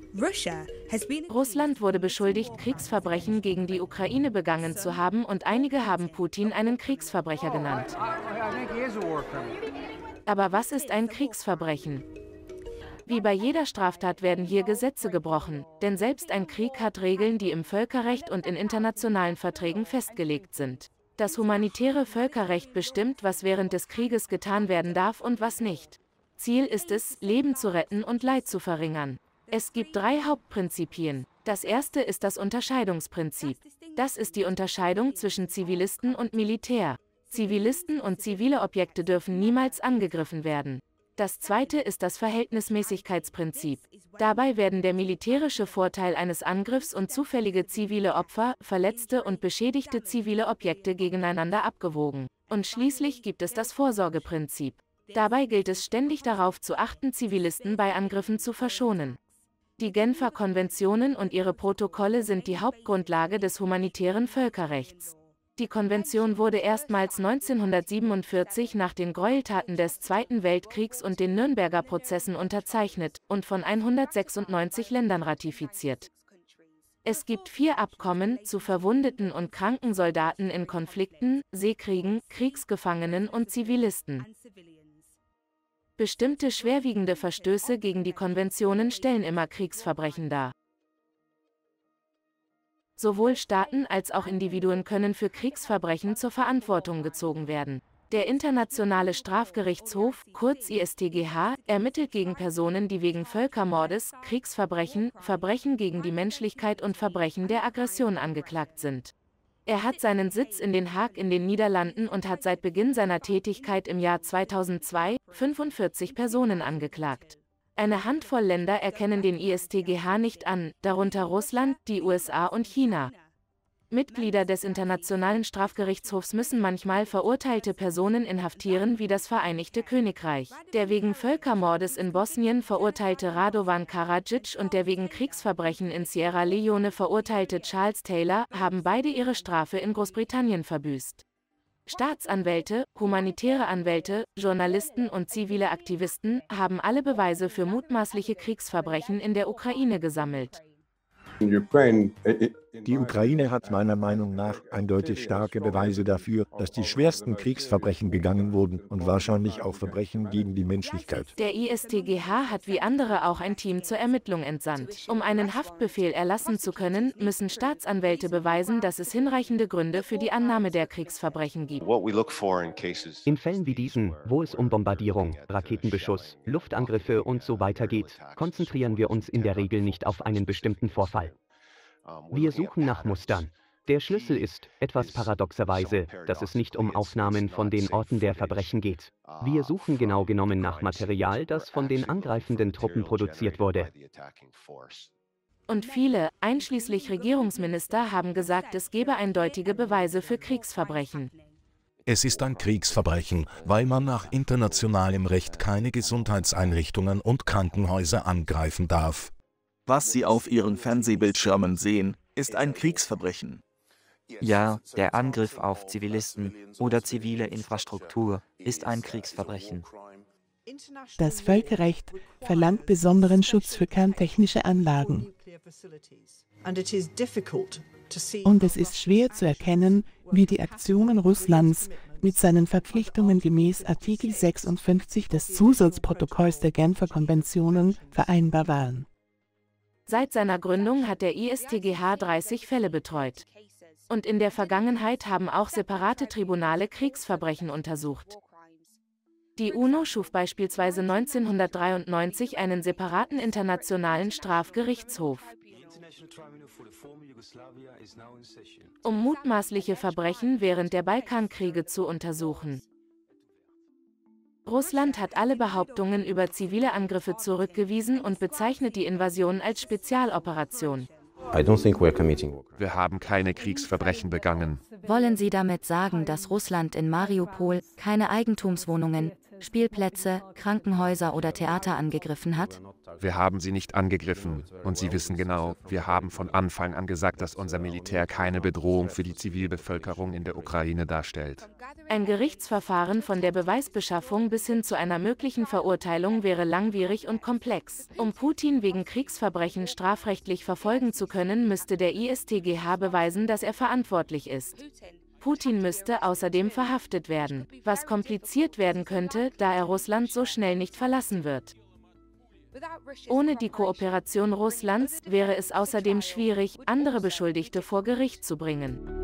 Russland wurde beschuldigt, Kriegsverbrechen gegen die Ukraine begangen zu haben, und einige haben Putin einen Kriegsverbrecher genannt. Aber was ist ein Kriegsverbrechen? Wie bei jeder Straftat werden hier Gesetze gebrochen, denn selbst ein Krieg hat Regeln, die im Völkerrecht und in internationalen Verträgen festgelegt sind. Das humanitäre Völkerrecht bestimmt, was während des Krieges getan werden darf und was nicht. Ziel ist es, Leben zu retten und Leid zu verringern. Es gibt 3 Hauptprinzipien. Das erste ist das Unterscheidungsprinzip. Das ist die Unterscheidung zwischen Zivilisten und Militär. Zivilisten und zivile Objekte dürfen niemals angegriffen werden. Das zweite ist das Verhältnismäßigkeitsprinzip. Dabei werden der militärische Vorteil eines Angriffs und zufällige zivile Opfer, verletzte und beschädigte zivile Objekte gegeneinander abgewogen. Und schließlich gibt es das Vorsorgeprinzip. Dabei gilt es ständig darauf zu achten, Zivilisten bei Angriffen zu verschonen. Die Genfer Konventionen und ihre Protokolle sind die Hauptgrundlage des humanitären Völkerrechts. Die Konvention wurde erstmals 1947 nach den Gräueltaten des Zweiten Weltkriegs und den Nürnberger Prozessen unterzeichnet und von 196 Ländern ratifiziert. Es gibt 4 Abkommen zu verwundeten und kranken Soldaten in Konflikten, Seekriegen, Kriegsgefangenen und Zivilisten. Bestimmte schwerwiegende Verstöße gegen die Konventionen stellen immer Kriegsverbrechen dar. Sowohl Staaten als auch Individuen können für Kriegsverbrechen zur Verantwortung gezogen werden. Der Internationale Strafgerichtshof, kurz IStGH, ermittelt gegen Personen, die wegen Völkermordes, Kriegsverbrechen, Verbrechen gegen die Menschlichkeit und Verbrechen der Aggression angeklagt sind. Er hat seinen Sitz in Den Haag in den Niederlanden und hat seit Beginn seiner Tätigkeit im Jahr 2002 45 Personen angeklagt. Eine Handvoll Länder erkennen den IStGH nicht an, darunter Russland, die USA und China. Mitglieder des Internationalen Strafgerichtshofs müssen manchmal verurteilte Personen inhaftieren wie das Vereinigte Königreich. Der wegen Völkermordes in Bosnien verurteilte Radovan Karadzic und der wegen Kriegsverbrechen in Sierra Leone verurteilte Charles Taylor haben beide ihre Strafe in Großbritannien verbüßt. Staatsanwälte, humanitäre Anwälte, Journalisten und zivile Aktivisten haben alle Beweise für mutmaßliche Kriegsverbrechen in der Ukraine gesammelt. Die Ukraine hat meiner Meinung nach eindeutig starke Beweise dafür, dass die schwersten Kriegsverbrechen begangen wurden und wahrscheinlich auch Verbrechen gegen die Menschlichkeit. Der IStGH hat wie andere auch ein Team zur Ermittlung entsandt. Um einen Haftbefehl erlassen zu können, müssen Staatsanwälte beweisen, dass es hinreichende Gründe für die Annahme der Kriegsverbrechen gibt. In Fällen wie diesen, wo es um Bombardierung, Raketenbeschuss, Luftangriffe und so weiter geht, konzentrieren wir uns in der Regel nicht auf einen bestimmten Vorfall. Wir suchen nach Mustern. Der Schlüssel ist, etwas paradoxerweise, dass es nicht um Aufnahmen von den Orten der Verbrechen geht. Wir suchen genau genommen nach Material, das von den angreifenden Truppen produziert wurde. Und viele, einschließlich Regierungsminister, haben gesagt, es gebe eindeutige Beweise für Kriegsverbrechen. Es ist ein Kriegsverbrechen, weil man nach internationalem Recht keine Gesundheitseinrichtungen und Krankenhäuser angreifen darf. Was Sie auf Ihren Fernsehbildschirmen sehen, ist ein Kriegsverbrechen. Ja, der Angriff auf Zivilisten oder zivile Infrastruktur ist ein Kriegsverbrechen. Das Völkerrecht verlangt besonderen Schutz für kerntechnische Anlagen. Und es ist schwer zu erkennen, wie die Aktionen Russlands mit seinen Verpflichtungen gemäß Artikel 56 des Zusatzprotokolls der Genfer Konventionen vereinbar waren. Seit seiner Gründung hat der IStGH 30 Fälle betreut. Und in der Vergangenheit haben auch separate Tribunale Kriegsverbrechen untersucht. Die UNO schuf beispielsweise 1993 einen separaten internationalen Strafgerichtshof, um mutmaßliche Verbrechen während der Balkankriege zu untersuchen. Russland hat alle Behauptungen über zivile Angriffe zurückgewiesen und bezeichnet die Invasion als Spezialoperation. Wir haben keine Kriegsverbrechen begangen. Wollen Sie damit sagen, dass Russland in Mariupol keine Eigentumswohnungen, Spielplätze, Krankenhäuser oder Theater angegriffen hat? Wir haben sie nicht angegriffen. Und Sie wissen genau, wir haben von Anfang an gesagt, dass unser Militär keine Bedrohung für die Zivilbevölkerung in der Ukraine darstellt. Ein Gerichtsverfahren von der Beweisbeschaffung bis hin zu einer möglichen Verurteilung wäre langwierig und komplex. Um Putin wegen Kriegsverbrechen strafrechtlich verfolgen zu können, müsste der IStGH beweisen, dass er verantwortlich ist. Putin müsste außerdem verhaftet werden, was kompliziert werden könnte, da er Russland so schnell nicht verlassen wird. Ohne die Kooperation Russlands wäre es außerdem schwierig, andere Beschuldigte vor Gericht zu bringen.